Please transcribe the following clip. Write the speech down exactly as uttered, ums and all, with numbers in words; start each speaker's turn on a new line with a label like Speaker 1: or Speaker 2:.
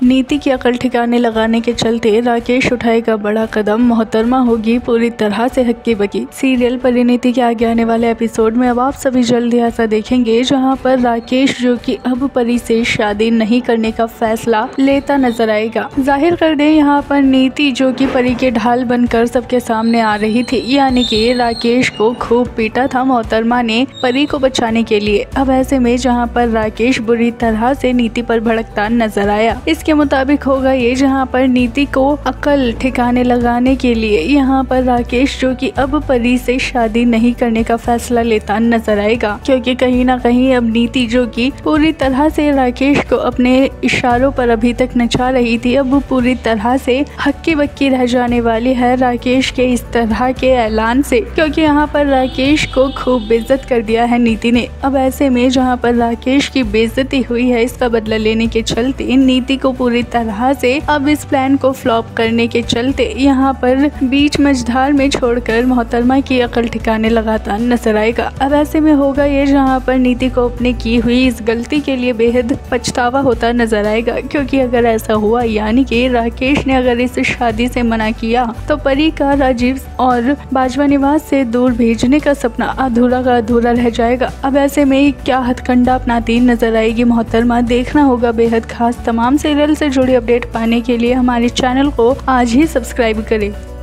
Speaker 1: नीति की अकल ठिकाने लगाने के चलते राकेश उठाएगा बड़ा कदम, मोहतरमा होगी पूरी तरह से हक्की बक्की। सीरियल परिणीति के आगे आने वाले एपिसोड में अब आप सभी जल्दी ऐसा देखेंगे जहां पर राकेश जो कि अब परी से शादी नहीं करने का फैसला लेता नजर आएगा। जाहिर कर दे यहाँ पर नीति जो कि परी के ढाल बनकर सबके सामने आ रही थी, यानी कि राकेश को खूब पीटा था मोहतरमा ने परी को बचाने के लिए। अब ऐसे में जहाँ पर राकेश बुरी तरह से नीति पर भड़कता नजर आया। इसके मुताबिक होगा ये जहाँ पर नीति को अकल ठिकाने लगाने के लिए यहाँ पर राकेश जो कि अब परी से शादी नहीं करने का फैसला लेता नजर आएगा, क्योंकि कहीं ना कहीं अब नीति जो कि पूरी तरह से राकेश को अपने इशारों पर अभी तक नचा रही थी, अब पूरी तरह से हक्की बक्की रह जाने वाली है राकेश के इस तरह के ऐलान से, क्योंकि यहाँ पर राकेश को खूब बेइज्जत कर दिया है नीति ने। अब ऐसे में जहाँ पर राकेश की बेइज्जती हुई है, इसका बदला लेने के चलते नीति को पूरी तरह से अब इस प्लान को फ्लॉप करने के चलते यहाँ पर बीच मझधार में छोड़कर मोहतरमा की अकल ठिकाने लगाता नजर आएगा। अब ऐसे में होगा ये जहाँ पर नीति को अपने की हुई इस गलती के लिए बेहद पछतावा होता नजर आएगा, क्योंकि अगर ऐसा हुआ यानी कि राकेश ने अगर इस शादी से मना किया तो परी का राजीव और बाजवा निवास से दूर भेजने का सपना अधूरा का अधूरा रह जाएगा। अब ऐसे में क्या हथकंडा अपनाती नजर आएगी मोहतरमा, देखना होगा बेहद खास। तमाम सीरियल से जुड़ी अपडेट पाने के लिए हमारे चैनल को आज ही सब्सक्राइब करें।